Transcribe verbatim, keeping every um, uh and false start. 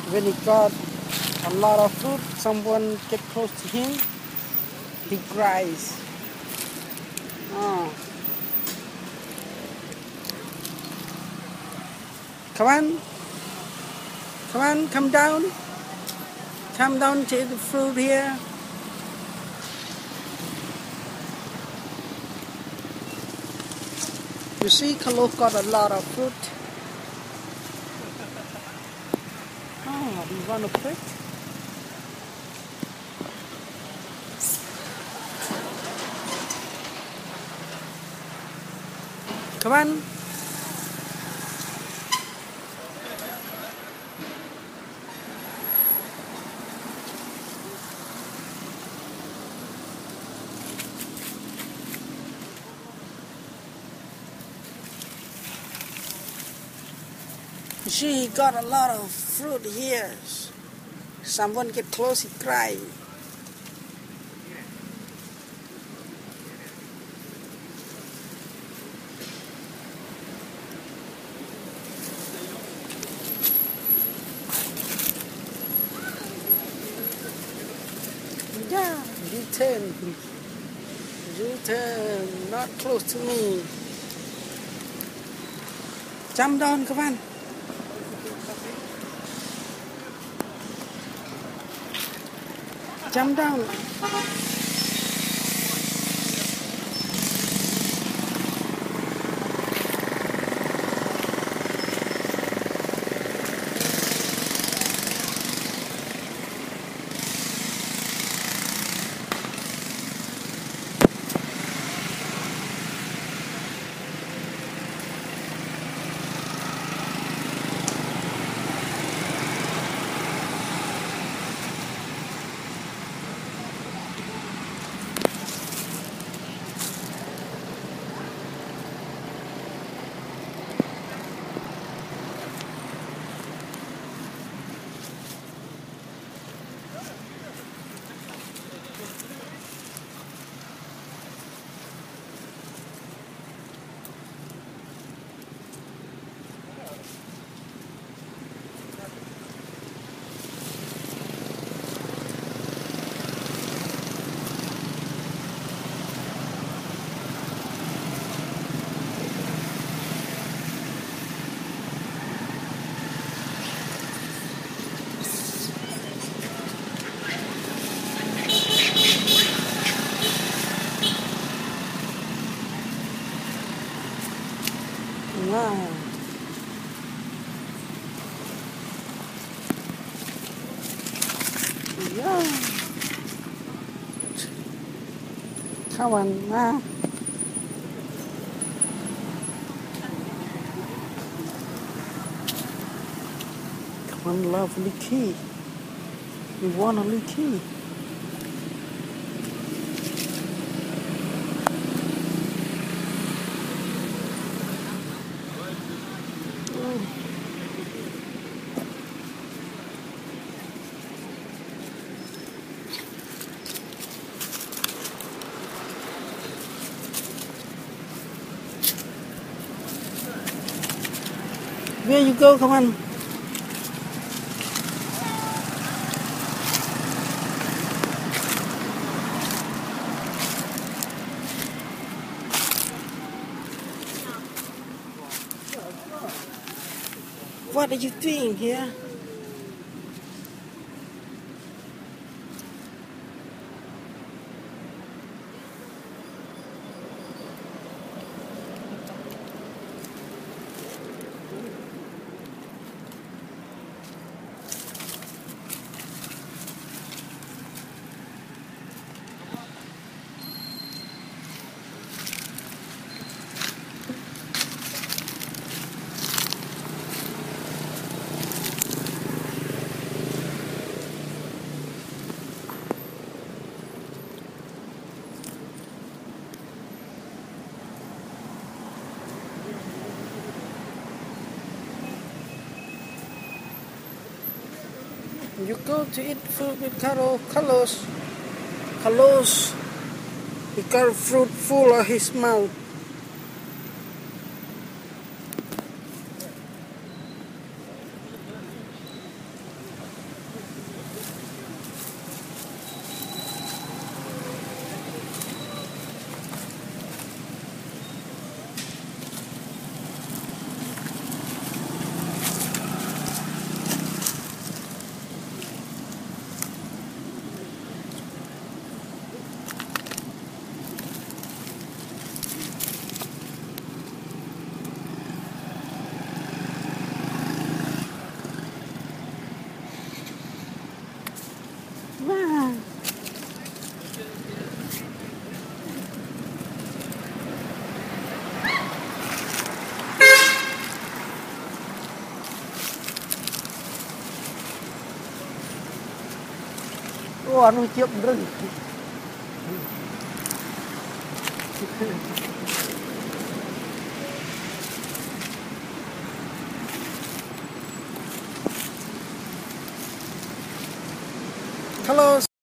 When he got a lot of fruit, someone get close to him, he cries. Oh. Come on. Come on, come down. Come down to the fruit here. You see, Carlos got a lot of fruit. Oh, we want to pick. Come on. You see, he got a lot of fruit here. Someone get close, he cry. Yeah, you turn. You turn, not close to me. Jump down, come on. Jump down. Wow. Yeah. Cavan, nah. Cavan lovely key. You want a little key. Where you go, come on. What are you doing here? You go to eat fruit with Carlos. Carlos. Carlos. He got fruit full of his mouth. Ô, anu cium rừng. Hello.